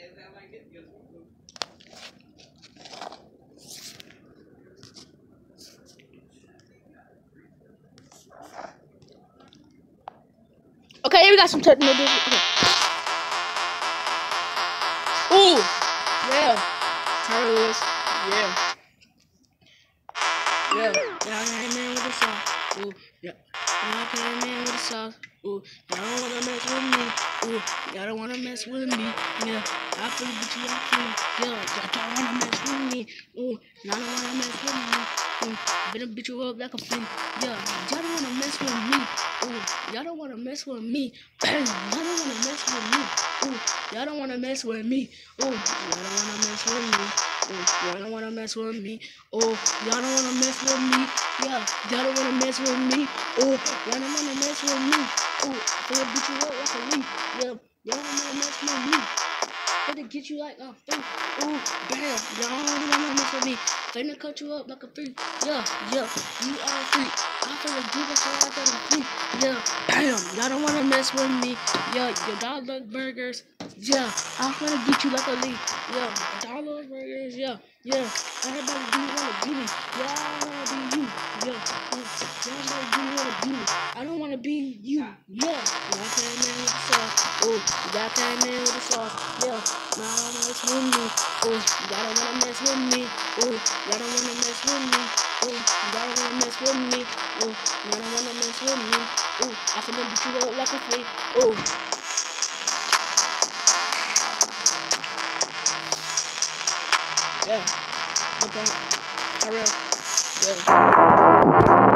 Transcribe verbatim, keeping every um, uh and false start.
Okay, we got some technical difficulties. Okay. Ooh, yeah, turtles, yeah, yeah. Y'all came in with the sauce. Ooh, yeah. Y'all came in with the sauce. Ooh, y'all don't wanna mess with me. Ooh, y'all don't wanna mess with me. Yeah, I feel but you don't feel. Yeah, y'all don't wanna mess with me. Ooh, y'all don't wanna mess with me. Ooh, better beat you up like a flea. Yeah, y'all don't wanna mess with me. Ooh, y'all don't wanna mess with me. Y'all don't wanna mess with me. Ooh, y'all don't wanna mess with me. Ooh, y'all don't wanna mess with me. Ooh, y'all don't wanna mess with me. Oh, y'all don't wanna mess with me. Yeah, y'all don't wanna mess with me. Oh, y'all don't wanna mess with me. Oh, gonna beat you up like a leaf. Yeah, y'all don't wanna mess with me. Gonna get you like a freak. Ooh, bam, y'all don't wanna mess with me. Finna cut you up like a freak. Yeah, yeah, you are a freak. I'm finna give it so I got a freak. Yeah, bam, y'all don't wanna mess with me. Yeah, your dog loves burgers. Yeah, I'm gonna get you like a leaf. Yeah, dog loves burgers. Yeah, yeah. Everybody do wanna be me. Yeah, I wanna be you. Yeah, yeah. Everybody do wanna be me. I don't wanna be you. Yeah, y'all came in with the sauce. Oh, y'all came in with the sauce. Yeah, y'all don't mess with me. Oh, y'all don't wanna mess with me. Oh, y'all don't wanna mess with me. Oh, y'all don't wanna mess with me. Oh, y'all don't wanna mess with me. Oh, I finna beat you up like a flea. Oh. Yeah. Okay. For real. Yeah.